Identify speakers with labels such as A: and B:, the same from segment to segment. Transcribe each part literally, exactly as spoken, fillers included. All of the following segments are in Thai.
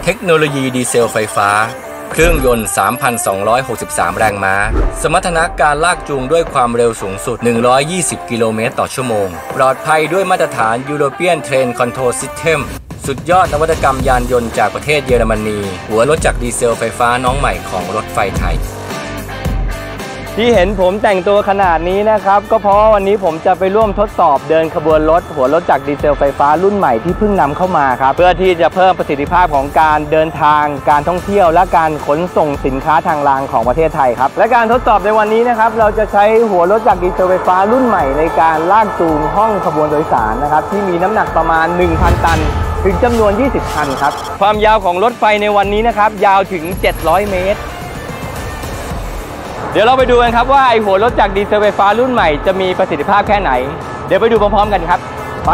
A: ทคโนโลยีดีเซลไฟฟ้าเครื่องยนต์ สามพันสองร้อยหกสิบสาม แรงม้าสมรรถนะการลากจูงด้วยความเร็วสูงสุดหนึ่งร้อยยี่สิบกิโลเมตรต่อชั่วโมงปลอดภัยด้วยมาตรฐาน European Train Control System สุดยอดนวัตกรรมยานยนต์จากประเทศเยอรมนีหัวรถจักรดีเซลไฟฟ้าน้องใหม่ของรถไฟไทยที่เห็นผมแต่งตัวขนาดนี้นะครับก็เพราะวันนี้ผมจะไปร่วมทดสอบเดินขบวนรถหัวรถจักรดีเซลไฟฟ้ารุ่นใหม่ที่เพิ่งนำเข้ามาครับเพื่อที่จะเพิ่มประสิทธิภาพของการเดินทางการท่องเที่ยวและการขนส่งสินค้าทางรางของประเทศไทยครับและการทดสอบในวันนี้นะครับเราจะใช้หัวรถจักรดีเซลไฟฟ้ารุ่นใหม่ในการลากจูงห้องขบวนโดยสารนะครับที่มีน้ำหนักประมาณ หนึ่งพัน ตันถึงจำนวนยี่สิบคันครับความยาวของรถไฟในวันนี้นะครับยาวถึงเจ็ดร้อยเมตรเดี๋ยวเราไปดูกันครับว่าไอหัวรถจักรดีเซลไฟฟ้ารุ่นใหม่จะมีประสิทธิภาพแค่ไหนเดี๋ยวไปดูพร้อมๆกันครับไป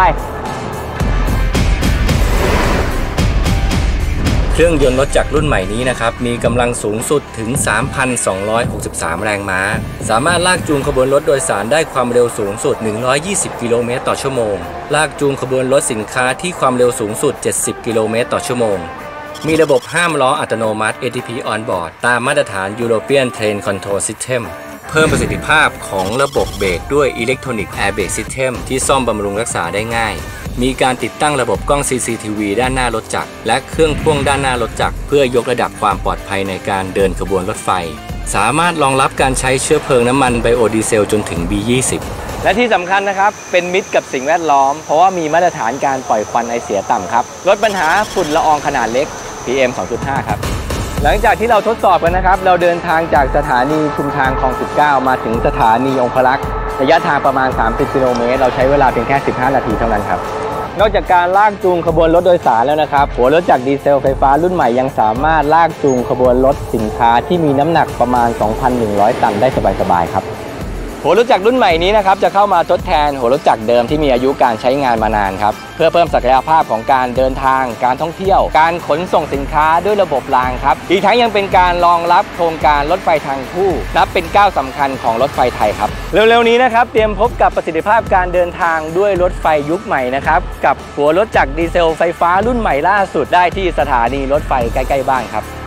A: เครื่องยนต์รถจักรรุ่นใหม่นี้นะครับมีกำลังสูงสุดถึง สามพันสองร้อยหกสิบสาม แรงม้าสามารถลากจูงขบวนรถโดยสารได้ความเร็วสูงสุดหนึ่งร้อยยี่สิบกิโลเมตรต่อชั่วโมงลากจูงขบวนรถสินค้าที่ความเร็วสูงสุดเจ็ดสิบกิโลเมตรต่อชั่วโมงมีระบบห้ามล้ออัตโนมัติ เอ ที พี On Board ตามมาตรฐาน European Train Control System เพิ่มประสิทธิภาพของระบบเบรกด้วย Electronic Air Brake System ที่ซ่อมบำรุงรักษาได้ง่ายมีการติดตั้งระบบกล้อง ซี ซี ที วี ด้านหน้ารถจักรและเครื่องพ่วงด้านหน้ารถจักรเพื่อยกระดับความปลอดภัยในการเดินขบวนรถไฟสามารถรองรับการใช้เชื้อเพลิงน้ำมันไบโอดีเซลจนถึง บี ยี่สิบ และที่สำคัญนะครับเป็นมิตรกับสิ่งแวดล้อมเพราะว่ามีมาตรฐานการปล่อยควันไอเสียต่ำครับลดปัญหาฝุ่นละอองขนาดเล็ก พี เอ็ม สองจุดห้า ครับหลังจากที่เราทดสอบกันนะครับเราเดินทางจากสถานีชุมทางคลองสิบเก้ามาถึงสถานีองครักษ์ระยะทางประมาณสามสิบกิโลเมตรเราใช้เวลาเพียงแค่สิบห้านาทีเท่านั้นครับนอกจากการลากจูงขบวนรถโดยสารแล้วนะครับหัวรถจักรดีเซลไฟฟ้ารุ่นใหม่ยังสามารถลากจูงขบวนรถสินค้าที่มีน้ำหนักประมาณ สองพันหนึ่งร้อย ตันได้สบายๆครับหัวรถจักรรุ่นใหม่นี้นะครับจะเข้ามาทดแทนหัวรถจักรเดิมที่มีอายุการใช้งานมานานครับเพื่อเพิ่มศักยภาพของการเดินทางการท่องเที่ยวการขนส่งสินค้าด้วยระบบรางครับอีกทั้งยังเป็นการรองรับโครงการรถไฟทางคู่นับเป็นก้าวสำคัญของรถไฟไทยครับเร็วๆนี้นะครับเตรียมพบกับประสิทธิภาพการเดินทางด้วยรถไฟยุคใหม่นะครับกับหัวรถจักรดีเซลไฟฟ้ารุ่นใหม่ล่าสุดได้ที่สถานีรถไฟใกล้ๆบ้านครับ